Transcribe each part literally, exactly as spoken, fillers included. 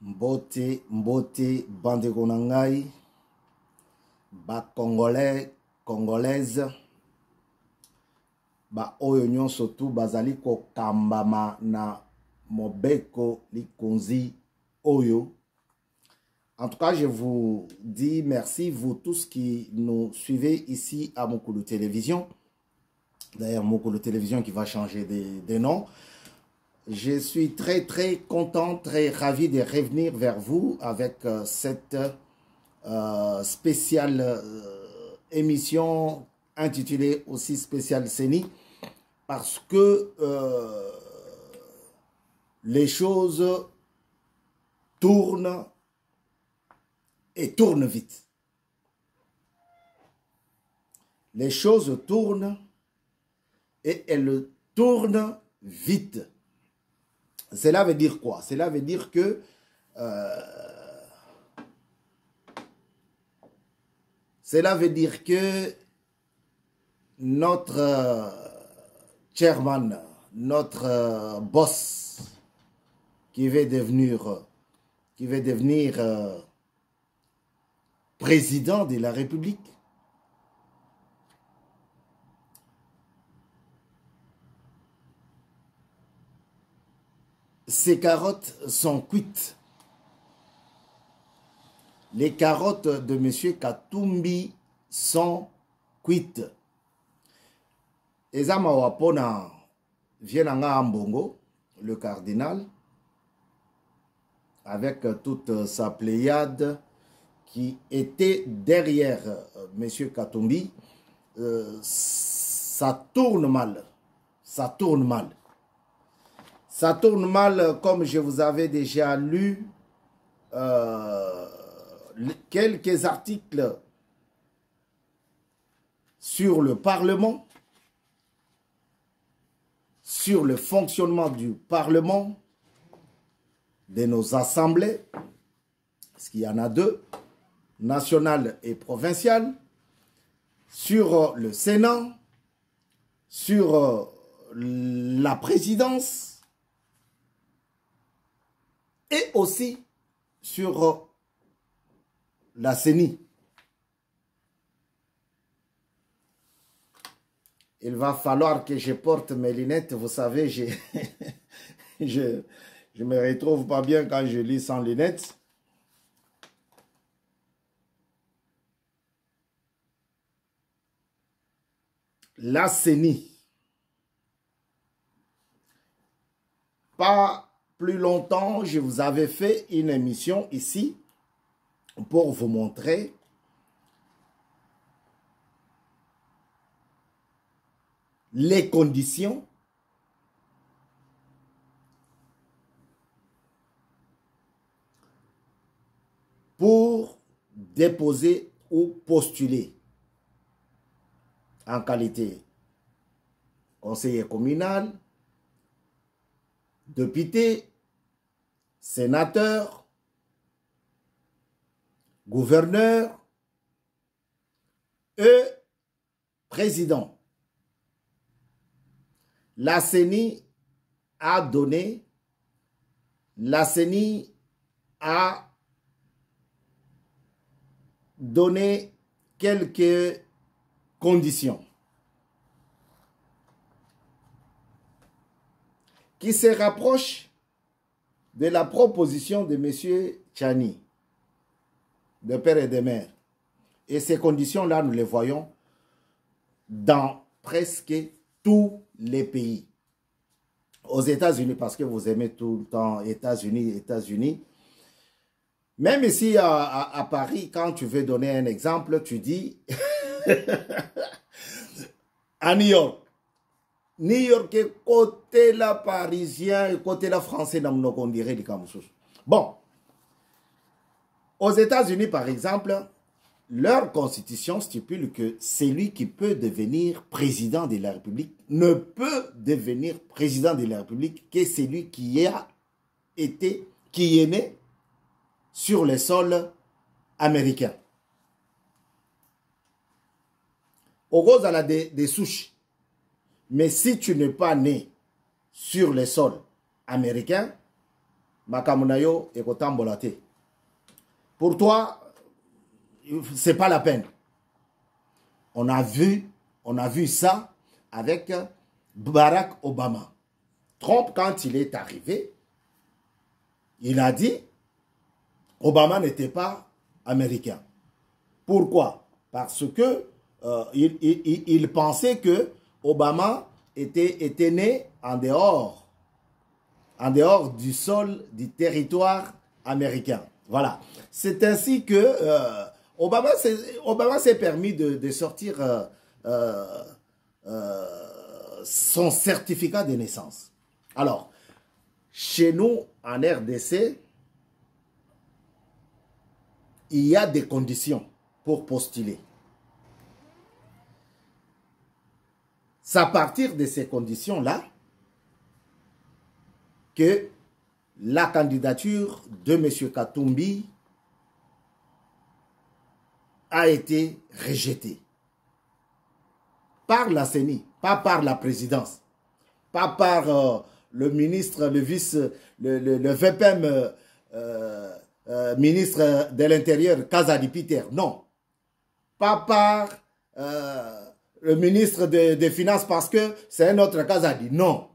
Mbote, mbote, bandeko na ngai, ba congolais, congolaise, ba oyo nyonso tu bazali ko kambama na mobeko likonzi oyo. En tout cas, je vous dis merci, vous tous qui nous suivez ici à Mukulu Télévision. D'ailleurs, Mukulu Télévision qui va changer de, de nom. Je suis très très content, très ravi de revenir vers vous avec euh, cette euh, spéciale euh, émission intitulée aussi Spécial Séni, parce que euh, les choses tournent et tournent vite. Les choses tournent et elles tournent vite. Cela veut dire quoi? Cela veut dire que euh, cela veut dire que notre euh, chairman, notre euh, boss qui veut devenir qui veut devenir euh, président de la République, ces carottes sont cuites. Les carottes de M. Katumbi sont cuites. Ezama Wapona Vienanga Ambongo, le cardinal, avec toute sa pléiade qui était derrière M. Katumbi, euh, ça tourne mal. Ça tourne mal. Ça tourne mal, comme je vous avais déjà lu euh, quelques articles sur le Parlement, sur le fonctionnement du Parlement, de nos assemblées, parce qu'il y en a deux, nationales et provinciales, sur le Sénat, sur la présidence, et aussi sur la C E N I. Il va falloir que je porte mes lunettes. Vous savez, je je je me retrouve pas bien quand je lis sans lunettes. La C E N I. Pas plus longtemps, je vous avais fait une émission ici pour vous montrer les conditions pour déposer ou postuler en qualité conseiller communal, député, sénateur, gouverneur et président. La C E N I a donné, la C E N I a donné quelques conditions qui se rapproche de la proposition de M. Tchani, de père et de mère. Et ces conditions-là, nous les voyons dans presque tous les pays. Aux États-Unis, parce que vous aimez tout le temps États-Unis, États-Unis. Même ici à, à, à Paris, quand tu veux donner un exemple, tu dis à New York. New York, côté la parisien et côté la français, on dirait des Bon, aux États-Unis, par exemple, leur constitution stipule que celui qui peut devenir président de la République ne peut devenir président de la République que celui qui a été, qui est né sur le sol américain. Au gros, elle a des, des souches. Mais si tu n'es pas né sur le sol américain, Makamunayo et Kotambolate. Pour toi, c'est pas la peine. On a vu, on a vu ça avec Barack Obama. Trump, quand il est arrivé, il a dit Obama n'était pas américain. Pourquoi? Parce que euh, il, il, il pensait que Obama était, était né en dehors, en dehors du sol, du territoire américain. Voilà. C'est ainsi que euh, Obama s'est permis de, de sortir euh, euh, euh, son certificat de naissance. Alors, chez nous, en R D C, il y a des conditions pour postuler. C'est à partir de ces conditions-là que la candidature de M. Katumbi a été rejetée par la C E N I, pas par la présidence, pas par euh, le ministre, le vice, le, le, le V P M euh, euh, ministre de l'Intérieur, Kazadi Peter, non. Pas par euh, le ministre des de Finances parce que c'est un autre Kazadi, non.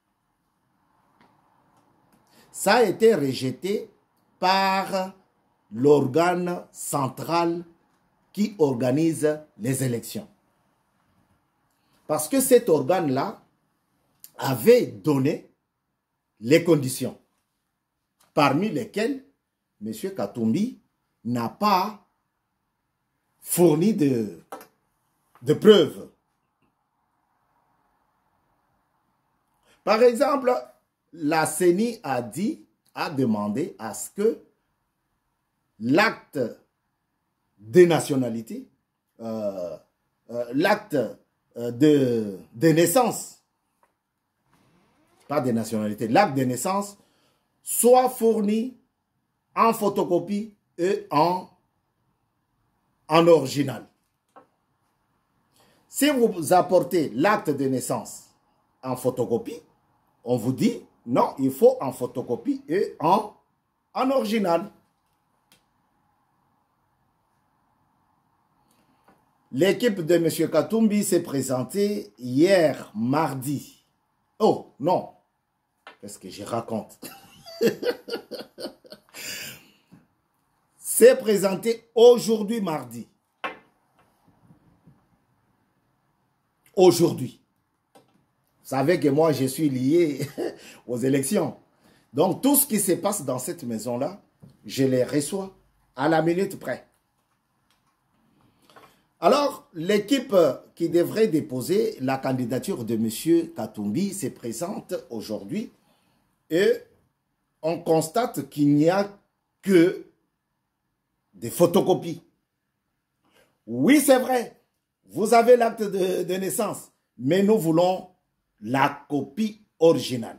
Ça a été rejeté par l'organe central qui organise les élections. Parce que cet organe-là avait donné les conditions, parmi lesquelles M. Katumbi n'a pas fourni de, de preuves. Par exemple, la C E N I a dit, a demandé à ce que l'acte de nationalité, euh, euh, l'acte de, de naissance, pas de nationalité, l'acte de naissance soit fourni en photocopie et en, en original. Si vous apportez l'acte de naissance en photocopie, on vous dit non, il faut en photocopie et en, en original. L'équipe de M. Katumbi s'est présentée hier, mardi. Oh, non. Qu'est-ce que je raconte? S'est présentée aujourd'hui, mardi. Aujourd'hui. Vous savez que moi, je suis lié aux élections. Donc, tout ce qui se passe dans cette maison-là, je les reçois à la minute près. Alors, l'équipe qui devrait déposer la candidature de M. Katumbi se présente aujourd'hui et on constate qu'il n'y a que des photocopies. Oui, c'est vrai, vous avez l'acte de, de naissance, mais nous voulons la copie originale.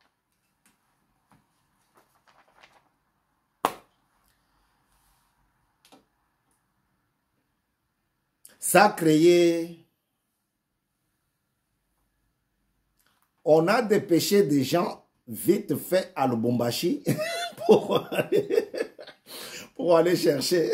Ça a créé... On a dépêché des gens vite fait à Lubumbashi pour aller, pour aller chercher.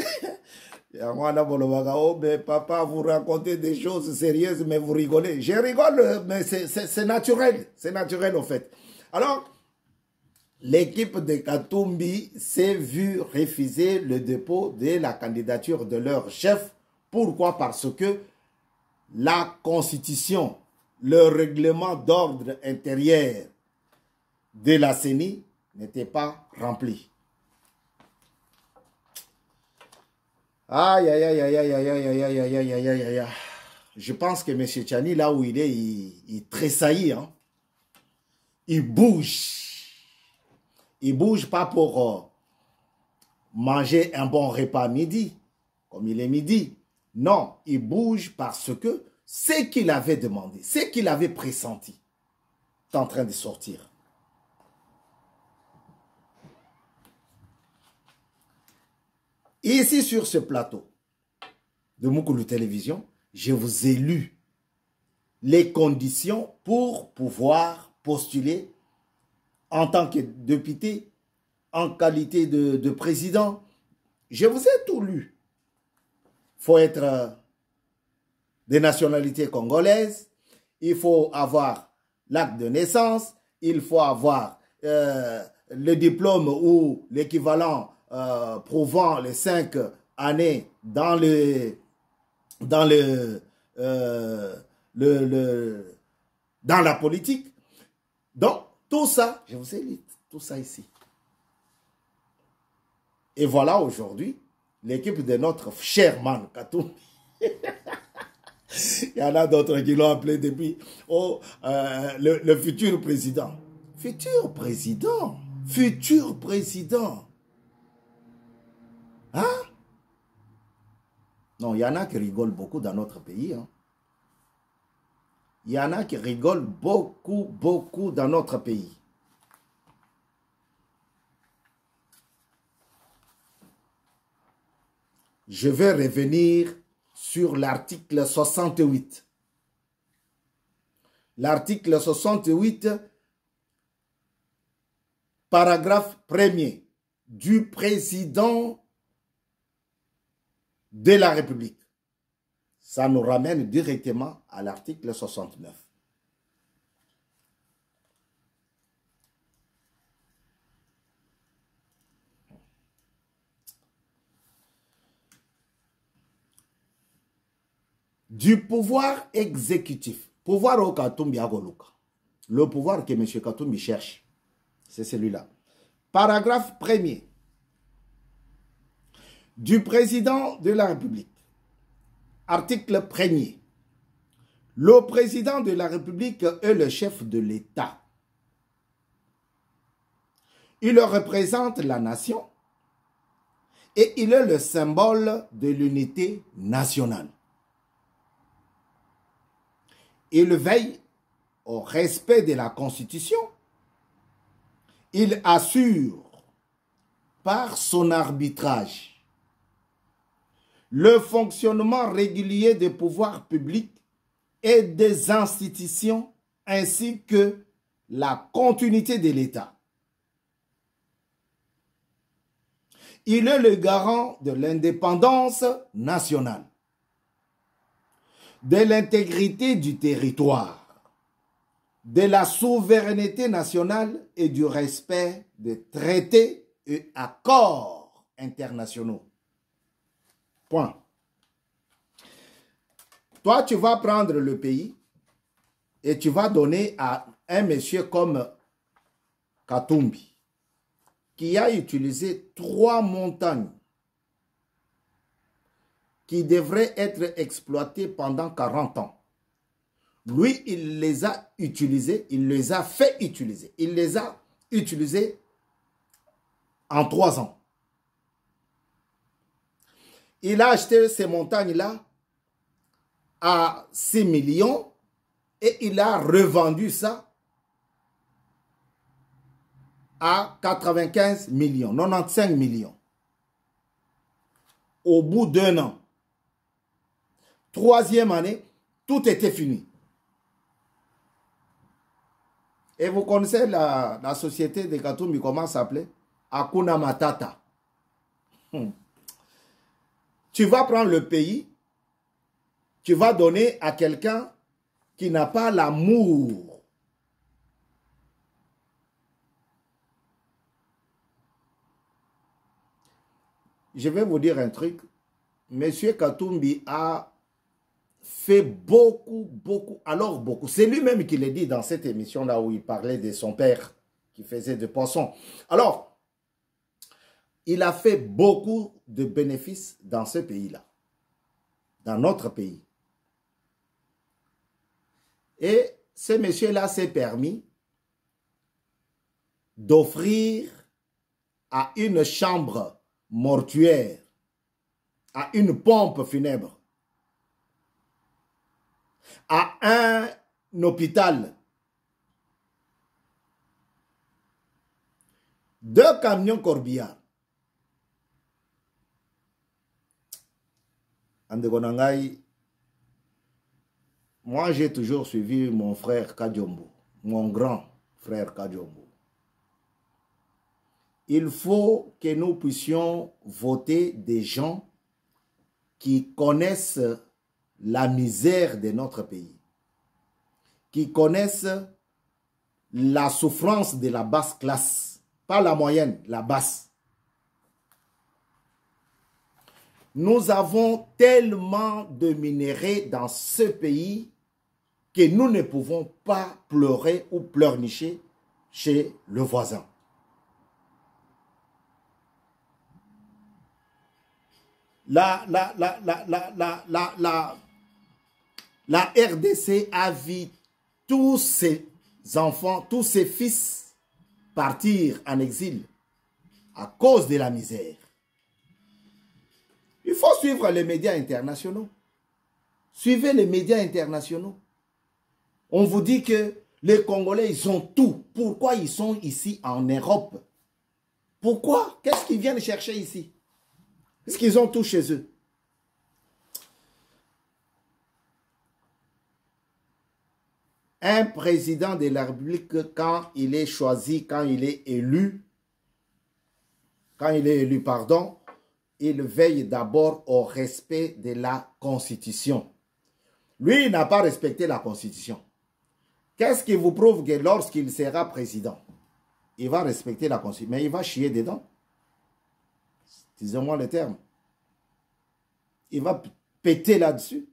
Oh, mais papa, vous racontez des choses sérieuses, mais vous rigolez. Je rigole, mais c'est naturel. C'est naturel, en fait. Alors, l'équipe de Katumbi s'est vue refuser le dépôt de la candidature de leur chef. Pourquoi? Parce que la Constitution, le règlement d'ordre intérieur de la C E N I n'était pas rempli. Aïe, aïe, aïe, aïe, aïe, aïe, aïe, aïe, aïe, aïe, aïe, aïe, aïe. Je pense que M. Tchani, là où il est, il, il tressaillit. Hein? Il bouge. Il bouge pas pour euh, manger un bon repas midi, comme il est midi. Non, il bouge parce que ce qu'il avait demandé, ce qu'il avait pressenti, est en train de sortir. Ici, sur ce plateau de Moukoulou Télévision, je vous ai lu les conditions pour pouvoir postuler en tant que député en qualité de, de président. Je vous ai tout lu. Il faut être euh, de nationalité congolaise, il faut avoir l'acte de naissance, il faut avoir euh, le diplôme ou l'équivalent euh, prouvant les cinq années dans le dans le, euh, le, le dans la politique. Donc tout ça, je vous ai dit tout ça ici. Et voilà aujourd'hui l'équipe de notre cher man Katumbi. Il y en a d'autres qui l'ont appelé depuis oh, euh, le, le futur président. Futur président. Futur président. Hein? Non, il y en a qui rigolent beaucoup dans notre pays. Hein. Il y en a qui rigolent beaucoup, beaucoup dans notre pays. Je vais revenir sur l'article soixante-huit. L'article soixante-huit, paragraphe premier, du président de la République. Ça nous ramène directement à l'article soixante-neuf. Du pouvoir exécutif. Pouvoir au Katumbi Agoluka. Le pouvoir que M. Katumbi cherche. C'est celui-là. Paragraphe premier. Du président de la République. Article premier. Le président de la République est le chef de l'État. Il représente la nation et il est le symbole de l'unité nationale. Il veille au respect de la Constitution. Il assure par son arbitrage le fonctionnement régulier des pouvoirs publics et des institutions ainsi que la continuité de l'État. Il est le garant de l'indépendance nationale, de l'intégrité du territoire, de la souveraineté nationale et du respect des traités et accords internationaux. Point. Toi, tu vas prendre le pays et tu vas donner à un monsieur comme Katumbi, qui a utilisé trois montagnes qui devraient être exploitées pendant quarante ans. Lui, il les a utilisées, il les a fait utiliser. Il les a utilisées en trois ans. Il a acheté ces montagnes-là à six millions et il a revendu ça à quatre-vingt-quinze millions, quatre-vingt-quinze millions. Au bout d'un an. Troisième année, tout était fini. Et vous connaissez la, la société de Katumbi, comment ça s'appelait? Hakuna Matata. Hmm. Tu vas prendre le pays, tu vas donner à quelqu'un qui n'a pas l'amour. Je vais vous dire un truc. Monsieur Katumbi a fait beaucoup, beaucoup, alors beaucoup. C'est lui-même qui l'a dit dans cette émission-là où il parlait de son père qui faisait des poissons. Alors, il a fait beaucoup de bénéfices dans ce pays-là, dans notre pays. Et ce monsieur-là s'est permis d'offrir à une chambre mortuaire, à une pompe funèbre, à un hôpital, deux camions corbillard. Moi, j'ai toujours suivi mon frère Kadiombo, mon grand frère Kadiombo. il faut que nous puissions voter des gens qui connaissent la misère de notre pays, qui connaissent la souffrance de la basse classe, pas la moyenne, la basse. Nous avons tellement de minéraux dans ce pays que nous ne pouvons pas pleurer ou pleurnicher chez le voisin. La, la, la, la, la, la, la, la, la R D C a vu tous ses enfants, tous ses fils partir en exil à cause de la misère. Il faut suivre les médias internationaux. Suivez les médias internationaux. On vous dit que les Congolais, ils ont tout. Pourquoi ils sont ici en Europe? Pourquoi? Qu'est-ce qu'ils viennent chercher ici? Est-ce qu'ils ont tout chez eux? Un président de la République, quand il est choisi, quand il est élu, quand il est élu, pardon, il veille d'abord au respect de la Constitution. Lui, il n'a pas respecté la Constitution. Qu'est-ce qui vous prouve que lorsqu'il sera président, il va respecter la Constitution, mais il va chier dedans? Disons-moi le terme. Il va péter là-dessus.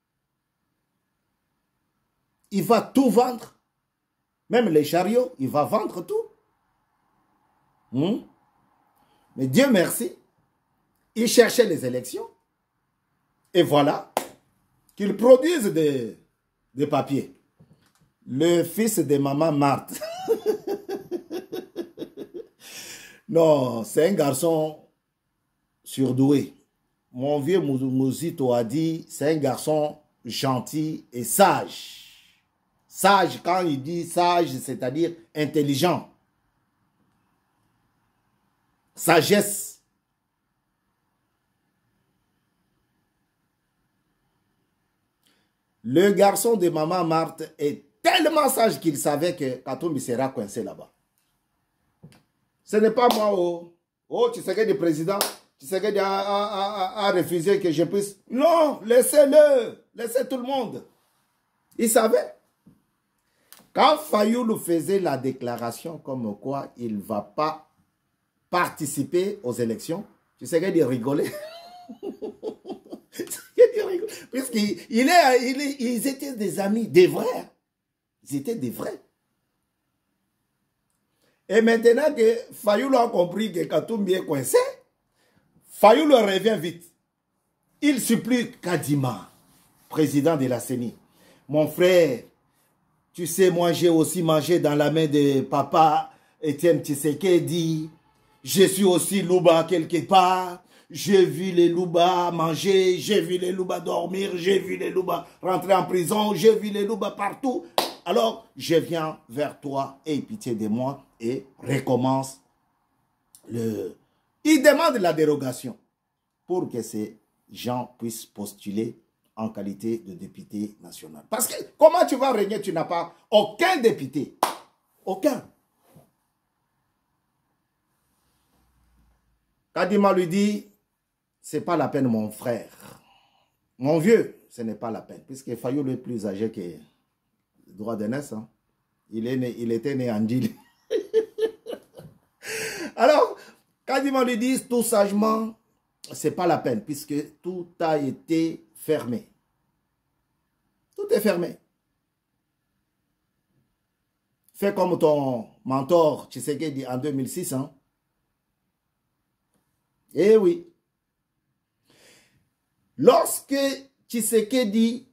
Il va tout vendre. Même les chariots, il va vendre tout. Hmm? Mais Dieu merci, il cherchait les élections. Et voilà, qu'ils produisent des, des papiers. Le fils de maman Marthe. Non, c'est un garçon surdoué. Mon vieux Mouzito a dit, c'est un garçon gentil et sage. Sage, quand il dit sage, c'est-à-dire intelligent. Sagesse. Le garçon de maman Marthe est tellement sage qu'il savait que Katumbi sera coincé là-bas. Ce n'est pas moi, oh, oh tu sais que le président, tu sais que a, a, a, a refusé que je puisse. Non, laissez-le, laissez tout le monde. Il savait. Quand Fayoulou faisait la déclaration comme quoi il ne va pas participer aux élections, tu sais qu'il rigolait. Puisqu'ils il est, il est, ils étaient des amis, des vrais. Ils étaient des vrais. Et maintenant que Fayoulou a compris que Katumbi est coincé, Fayoulou revient vite. Il supplie Kadima, président de la C E N I. Mon frère, tu sais, moi j'ai aussi mangé dans la main de papa Etienne Tshisekedi. Je suis aussi louba quelque part. J'ai vu les loubas manger, j'ai vu les loubas dormir, j'ai vu les loubas rentrer en prison, j'ai vu les loubas partout. Alors, je viens vers toi, aie pitié de moi et recommence le... Il demande la dérogation pour que ces gens puissent postuler en qualité de député national. Parce que comment tu vas régner, tu n'as pas aucun député. Aucun. Kadima lui dit, c'est pas la peine mon frère. Mon vieux, ce n'est pas la peine. Puisque Fayoulou est plus âgé que le droit de naissance. Hein. Il, est né, il était né en Djili. Alors, Kadima lui dit tout sagement, c'est pas la peine. Puisque tout a été fermé. Tout est fermé. Fais comme ton mentor Tshisekedi en deux mille six. Hein. Eh oui. Lorsque Tshisekedi,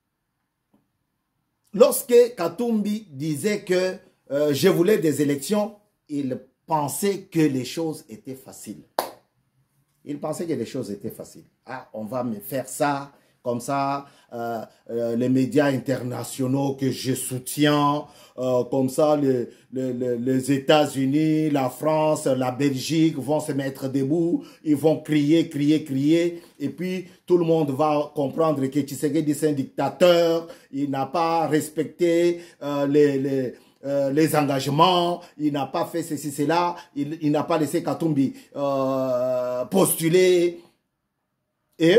lorsque Katumbi disait que euh, je voulais des élections, il pensait que les choses étaient faciles. Il pensait que les choses étaient faciles. Ah, on va me faire ça, comme ça, euh, euh, les médias internationaux que je soutiens, euh, comme ça, les, les, les États-Unis, la France, la Belgique vont se mettre debout, ils vont crier, crier, crier, et puis tout le monde va comprendre que Tshisekedi c'est un dictateur, il n'a pas respecté euh, les, les, euh, les engagements, il n'a pas fait ceci, cela, il, il n'a pas laissé Katumbi euh, postuler. Et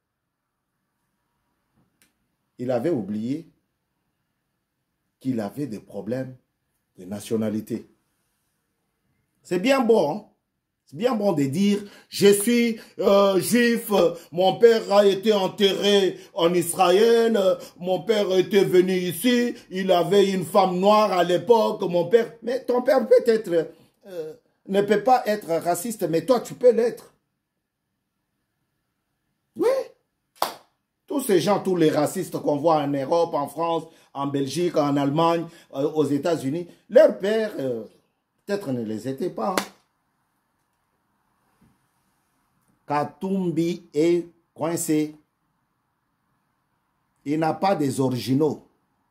il avait oublié qu'il avait des problèmes de nationalité. C'est bien bon, hein? C'est bien bon de dire, je suis euh, juif, mon père a été enterré en Israël, mon père était venu ici, il avait une femme noire à l'époque, mon père... Mais ton père peut-être euh, ne peut pas être raciste, mais toi tu peux l'être. Oui. Tous ces gens, tous les racistes qu'on voit en Europe, en France, en Belgique, en Allemagne, euh, aux États-Unis, leur père, euh, peut-être ne les était pas. Hein. Katumbi est coincé. Il n'a pas des originaux.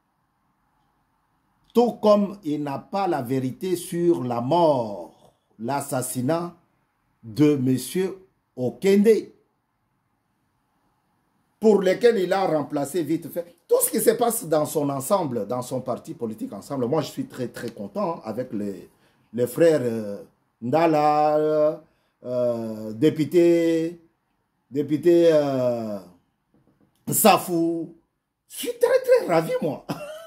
Tout comme il n'a pas la vérité sur la mort, l'assassinat de M. Okende, pour lesquels il a remplacé vite fait. Tout ce qui se passe dans son ensemble, dans son parti politique ensemble, moi je suis très très content avec les, les frères euh, Ndala, euh, euh, député, député euh, Safou. Je suis très très ravi moi.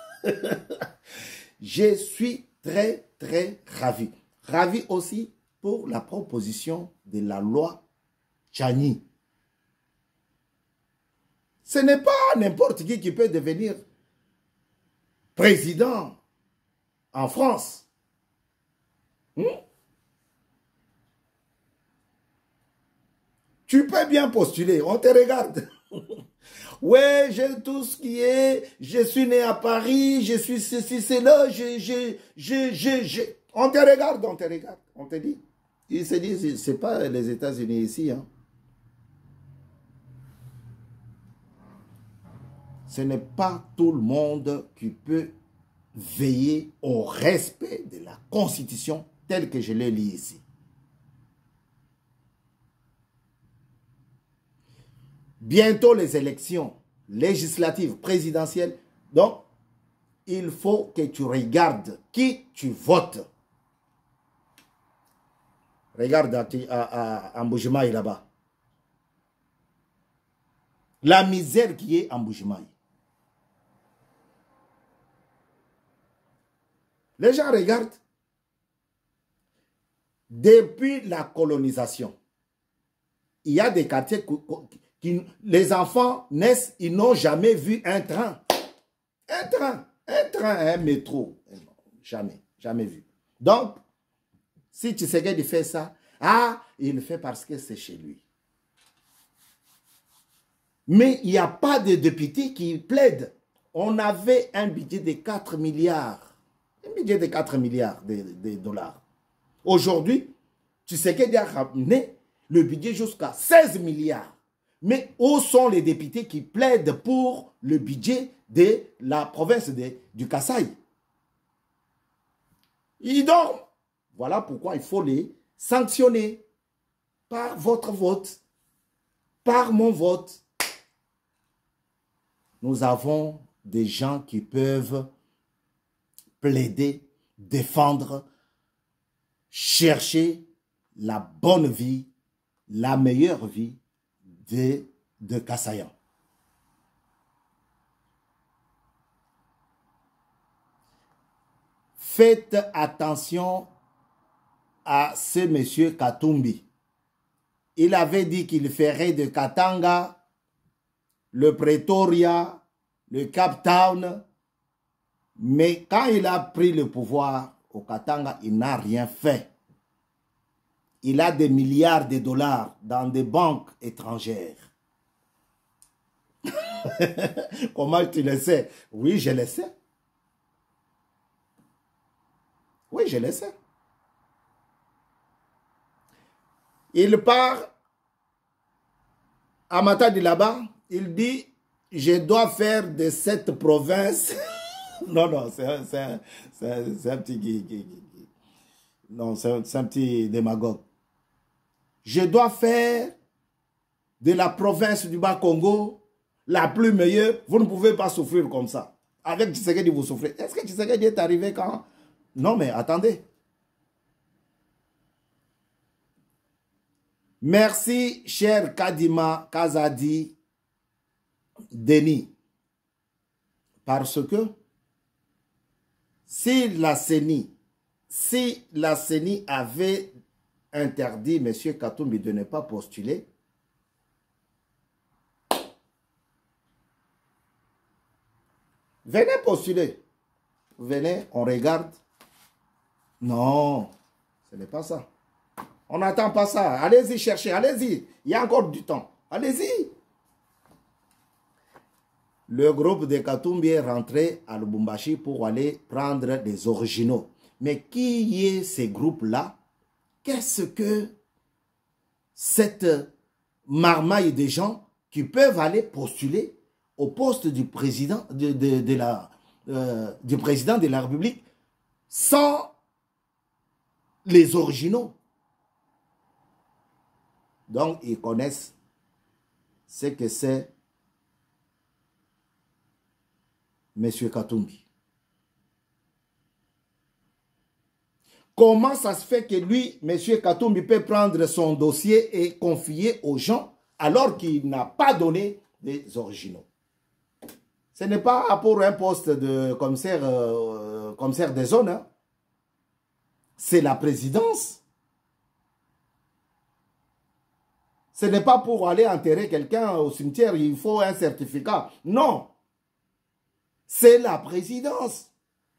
Je suis très très ravi. Ravi aussi pour la proposition de la loi Tchani. Ce n'est pas n'importe qui qui peut devenir président en France. Hmm? Tu peux bien postuler, on te regarde. Ouais, j'ai tout ce qui est, je suis né à Paris, je suis ceci, cela, je, je, je, je, je. On te regarde, on te regarde, on te dit. Ils se disent, c'est pas les États-Unis ici, hein. Ce n'est pas tout le monde qui peut veiller au respect de la Constitution telle que je l'ai lue ici. Bientôt les élections législatives, présidentielles. Donc, il faut que tu regardes qui tu votes. Regarde à, à, à Mboujimaï là-bas. La misère qui est en Mboujimaï. Les gens regardent. Depuis la colonisation, il y a des quartiers qui, les enfants naissent, ils n'ont jamais vu un train. Un train, un train, un métro. Jamais, jamais vu. Donc, si tu sais qu'il fait ça, ah, il le fait parce que c'est chez lui. Mais il n'y a pas de député qui plaide. On avait un budget de quatre milliards. Un budget de quatre milliards de, de dollars. Aujourd'hui, tu sais qu'il a ramené le budget jusqu'à seize milliards. Mais où sont les députés qui plaident pour le budget de la province de, du Kasaï? Ils dorment. Voilà pourquoi il faut les sanctionner par votre vote, par mon vote. Nous avons des gens qui peuvent plaider, défendre, chercher la bonne vie, la meilleure vie de, de Kasayan. Faites attention à ce monsieur Katumbi. Il avait dit qu'il ferait de Katanga, le Pretoria, le Cape Town. Mais quand il a pris le pouvoir au Katanga, il n'a rien fait. Il a des milliards de dollars dans des banques étrangères. Comment tu le sais? Oui, je le sais. Oui, je le sais. Il part à Matadi là-bas. Il dit, je dois faire de cette province... Non, non, c'est un, un, un, un petit... Non, c'est un, un petit démagogue. Je dois faire de la province du Bas-Congo la plus meilleure. Vous ne pouvez pas souffrir comme ça. avec Tshisekedi, vous souffrez. Est-ce que Tshisekedi est arrivé quand? Non, mais attendez. Merci, cher Kadima Kazadi Denis. Parce que si la C E N I, si la C E N I avait interdit M. Katumbi de ne pas postuler, venez postuler. Venez, on regarde. Non, ce n'est pas ça. On n'attend pas ça. Allez-y chercher, allez-y. Il y a encore du temps. Allez-y. Le groupe de Katumbi est rentré à Lubumbashi pour aller prendre des originaux. Mais qui est ces groupes-là? Qu'est-ce que cette marmaille de gens qui peuvent aller postuler au poste du président de, de, de la, euh, du président de la République sans les originaux? Donc, ils connaissent ce que c'est M. Katumbi. Comment ça se fait que lui, M. Katumbi, peut prendre son dossier et confier aux gens alors qu'il n'a pas donné des originaux? Ce n'est pas pour un poste de commissaire, euh, commissaire des zones. Hein. C'est la présidence. Ce n'est pas pour aller enterrer quelqu'un au cimetière, il faut un certificat. Non. C'est la présidence.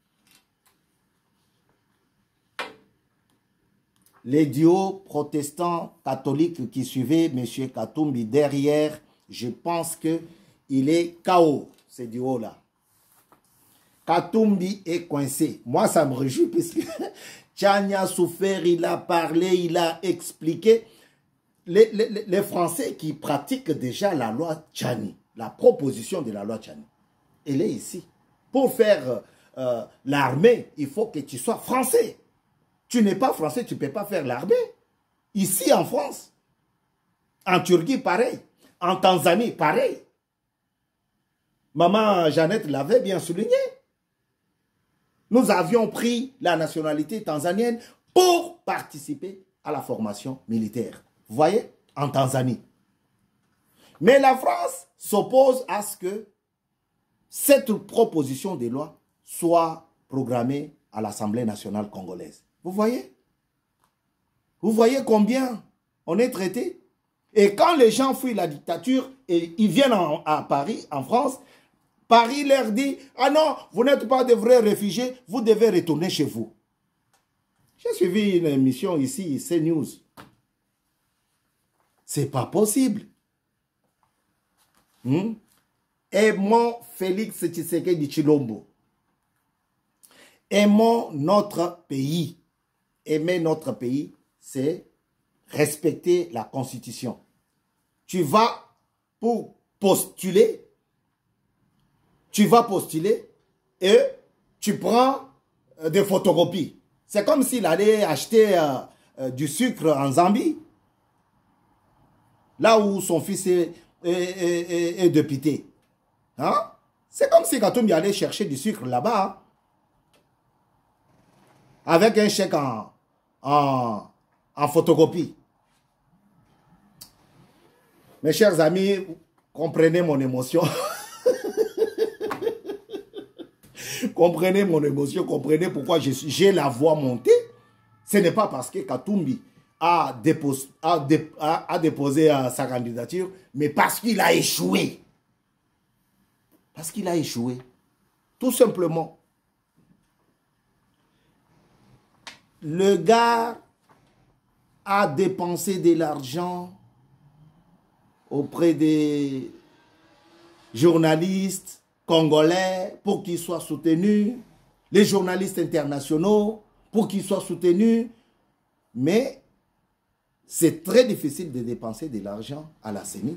Les duos protestants catholiques qui suivaient M. Katumbi derrière, je pense qu'il est K O, ces duos-là. Katumbi est coincé. Moi, ça me réjouit puisque Tchani a souffert, il a parlé, il a expliqué. Les, les, les Français qui pratiquent déjà la loi Tchani, la proposition de la loi Tchani, elle est ici. Pour faire euh, l'armée, il faut que tu sois français. Tu n'es pas français, tu ne peux pas faire l'armée. Ici en France, en Turquie, pareil. En Tanzanie, pareil. Maman Jeannette l'avait bien souligné. Nous avions pris la nationalité tanzanienne pour participer à la formation militaire. Vous voyez, en Tanzanie. Mais la France s'oppose à ce que cette proposition de loi soit programmée à l'Assemblée nationale congolaise. Vous voyez? Vous voyez combien on est traité? Et quand les gens fuient la dictature et ils viennent en, à Paris, en France, Paris leur dit, ah non, vous n'êtes pas de vrais réfugiés, vous devez retourner chez vous. J'ai suivi une émission ici, C News. C'est pas possible. Hmm? Aimons Félix Tshisekedi Tshilombo. Aimons notre pays. Aimer notre pays, c'est respecter la Constitution. Tu vas pour postuler, tu vas postuler et tu prends euh, des photocopies. C'est comme s'il allait acheter euh, euh, du sucre en Zambie, là où son fils est, est, est, est, est député. Hein? C'est comme si Katumbi allait chercher du sucre là-bas, hein? Avec un chèque en, en, en photocopie. Mes chers amis, comprenez mon émotion. Comprenez mon émotion, comprenez pourquoi j'ai la voix montée. Ce n'est pas parce que Katumbi a déposé, a, dé, a, a déposé uh, sa candidature, mais parce qu'il a échoué. Parce qu'il a échoué. Tout simplement. Le gars a dépensé de l'argent auprès des journalistes congolais pour qu'ils soient soutenus, les journalistes internationaux pour qu'ils soient soutenus, mais c'est très difficile de dépenser de l'argent à la C E N I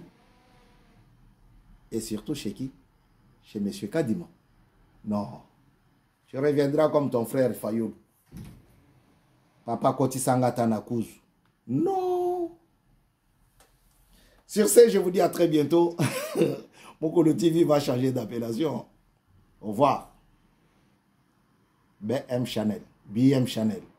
et surtout chez qui? Chez M. Kadima. Non, tu reviendras comme ton frère Fayoul. Papa Koti Sangata Nakuzu. Non. Sur ce, je vous dis à très bientôt. Mokolo T V va changer d'appellation. Au revoir. B M Chanel. B M Chanel.